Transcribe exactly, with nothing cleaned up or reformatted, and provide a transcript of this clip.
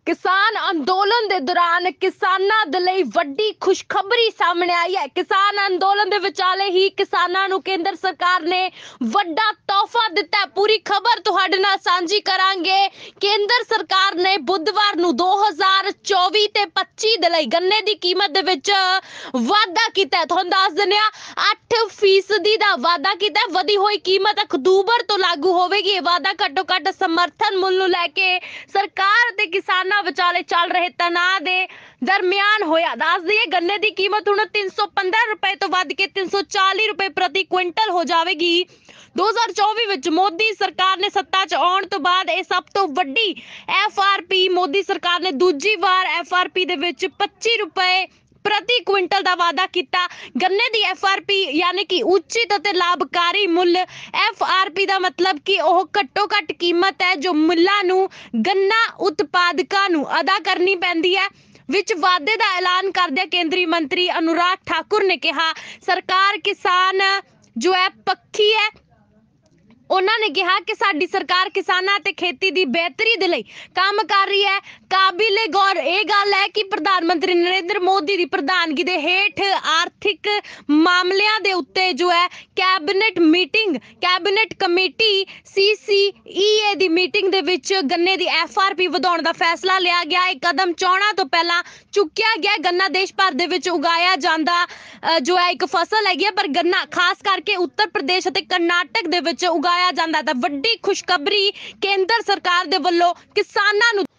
किसान अंदोलन के दौरान किसानां दे लई वड्डी खुशखबरी सामने आई है। किसान अंदोलन के विचाले ही किसानां नूं केंद्र सरकार ने वड्डा तोहफा दिता है। पूरी खबर तुहाडे नाल सांझी करांगे। केंद्र सरकार ने बुधवार नूं दो हज़ार चौबी ते पच्ची दे लई गन्ने दी कीमत दे विच वाधा कीता है। तुहानूं दस दिंदे आ अठ फीसदी दा वाधा कीता है। वधी होई कीमत अक्तूबर तो लागू होवेगी। ये वाधा घट्टो घट्ट समर्थन मुल नूं लैके सरकार ते किसानां विचाले चल रहे तनाव दे दरमियान होया। दस दिए गन्ने की कीमत हुण तीन सौ पंद्रह रुपए तो वध के तीन सौ चालीस रुपए प्रति क्विंटल हो जाएगी। दो हज़ार चौबीस विच मोदी सरकार ने सत्ता च आउण तो बाद यह सब तो वड्डी एफ आर पी मोदी सरकार ने दूजी वार एफ आर पी दे विच पच्ची रुपए प्रति क्विंटल का वादा किया। गन्ने की एफ आर पी यानी कि उचित और लाभकारी मुल एफ आर पी का मतलब कि वह घट्टो घट कीमत है जो मुल्लां नूं गन्ना उत्पादकां नूं अदा करनी पैंदी है। विच वादे का ऐलान करदे केंद्रीय मंत्री अनुराग ठाकुर ने कहा सरकार किसान जो है पक्की है। उन्होंने कहा कि साडी सरकार किसानां ते खेती दी बेहतरी दे लई काम कर रही है। काबिले गौर यह गल है कि प्रधानमंत्री नरेंद्र मोदी की प्रधानगी दे हेठ आर्थिक मामलिਆਂ दे उत्ते जो है cabinet meeting cabinet committee C C E A दी मीटिंग दे विच गन्ने दी एफ आर पी वधाउण दा फैसला लिया गया। एक कदम चौणा तो पहला चुक्या गया। गन्ना देश भर दे विच उगाया जांदा जो है एक फसल है, पर गन्ना खास करके उत्तर प्रदेश अते कर्नाटक दे विच उगाया जांदा। तां वड्डी खुशखबरी केंद्र सरकार दे वल्लों किसानां नूं